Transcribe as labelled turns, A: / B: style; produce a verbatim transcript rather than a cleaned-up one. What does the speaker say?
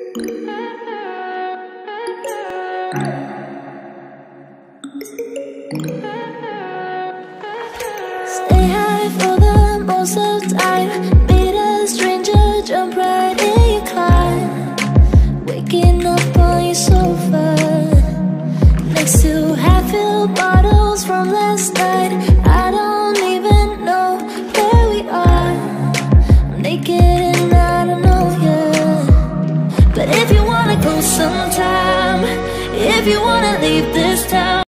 A: Stay high for the most of time. Meet a stranger, jump right in your climb. Waking up on your sofa next to half-filled bottles from last night. I don't even know where we are. I'm naked and I don't know you. But if you wanna go sometime, if you wanna leave this town,